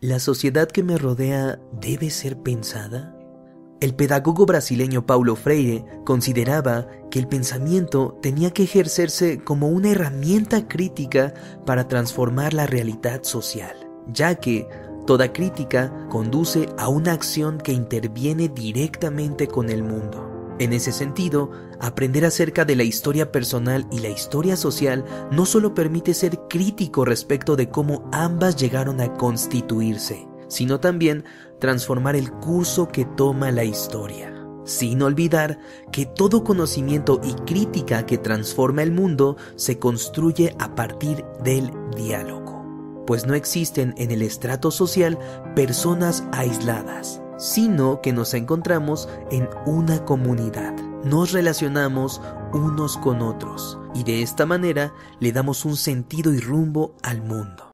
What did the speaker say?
¿La sociedad que me rodea debe ser pensada? El pedagogo brasileño Paulo Freire consideraba que el pensamiento tenía que ejercerse como una herramienta crítica para transformar la realidad social, ya que toda crítica conduce a una acción que interviene directamente con el mundo. En ese sentido, aprender acerca de la historia personal y la historia social no solo permite ser crítico respecto de cómo ambas llegaron a constituirse, sino también transformar el curso que toma la historia, sin olvidar que todo conocimiento y crítica que transforma el mundo se construye a partir del diálogo, pues no existen en el estrato social personas aisladas, sino que nos encontramos en una comunidad. Nos relacionamos unos con otros y de esta manera le damos un sentido y rumbo al mundo.